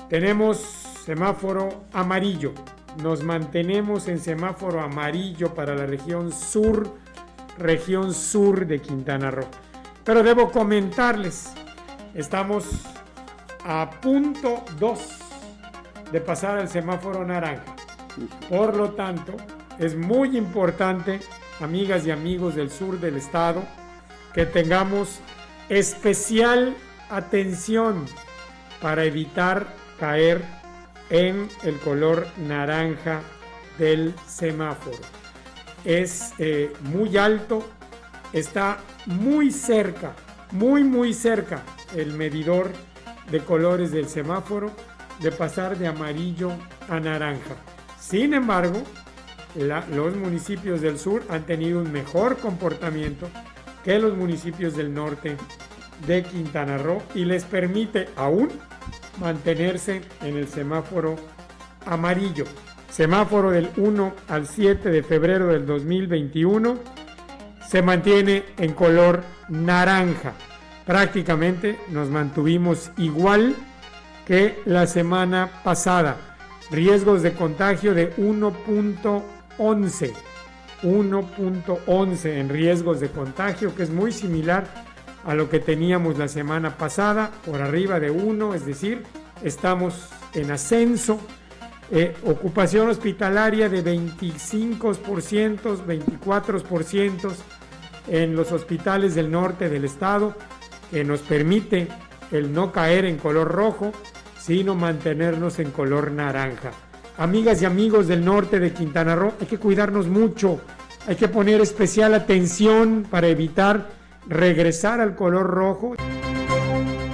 tenemos semáforo amarillo. Nos mantenemos en semáforo amarillo para la región sur de Quintana Roo. Pero debo comentarles, estamos a punto 2 de pasar al semáforo naranja. Por lo tanto, es muy importante, amigas y amigos del sur del estado, que tengamos especial atención para evitar caer en el color naranja del semáforo. Es muy alto, está muy cerca, muy cerca el medidor de colores del semáforo de pasar de amarillo a naranja. Sin embargo, los municipios del sur han tenido un mejor comportamiento que los municipios del norte de Quintana Roo y les permite aún mantenerse en el semáforo amarillo. Semáforo del 1 al 7 de febrero del 2021 se mantiene en color naranja. Prácticamente nos mantuvimos igual que la semana pasada. Riesgos de contagio de 1.11. 1.11 en riesgos de contagio, que es muy similar a lo que teníamos la semana pasada, por arriba de 1, es decir, estamos en ascenso. Ocupación hospitalaria de 25%, 24% en los hospitales del norte del estado, que nos permite el no caer en color rojo, sino mantenernos en color naranja. Amigas y amigos del norte de Quintana Roo, hay que cuidarnos mucho, hay que poner especial atención para evitar regresar al color rojo.